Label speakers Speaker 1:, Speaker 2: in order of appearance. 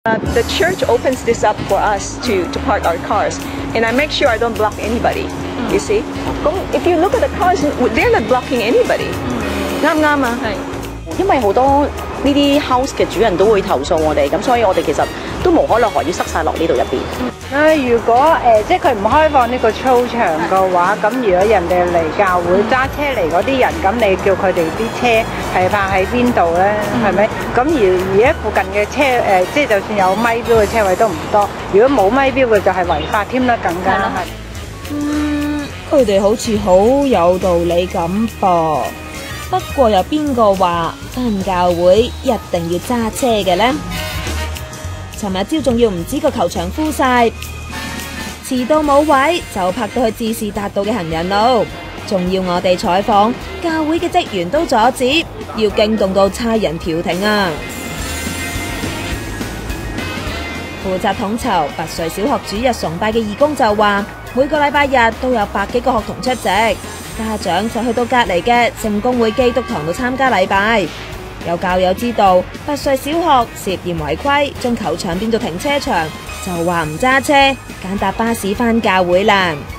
Speaker 1: The church opens this up for us to park our cars, and I make sure I don't block anybody. You see? If you look at the cars, they're not blocking anybody. 啱唔啱啊？係。
Speaker 2: 因為好多呢啲 house 嘅主人都會投訴我哋，咁所以我哋其實都無可奈何要塞晒落呢度入邊。
Speaker 3: 如果即係佢唔開放呢個操場嘅話，咁如果人哋嚟教會揸車嚟嗰啲人，咁你叫佢哋啲車係泊喺邊度咧？係咪？咁而家附近嘅車即係就算有咪標嘅車位都唔多，如果冇咪標嘅就係違法添啦，更加
Speaker 4: 係。佢哋好似好有道理咁噃。不過有邊個話返教會一定要揸車嘅呢？尋日朝仲要唔止個球場敷晒，遲到冇位就泊到去志士達道嘅行人路，仲要我哋採訪，教會嘅職員都阻止，要驚動到差人調停啊！負責統籌拔萃小學主日崇拜嘅義工就話，每個禮拜日都有100幾個學童出席。家長就去到隔離嘅聖公會基督堂度參加禮拜。有教友知道拔萃小學涉嫌違規，將球場變做停車場，就話唔揸車，揀搭巴士返教會啦。